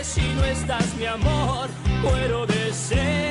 Si no estás, mi amor, muero de sed.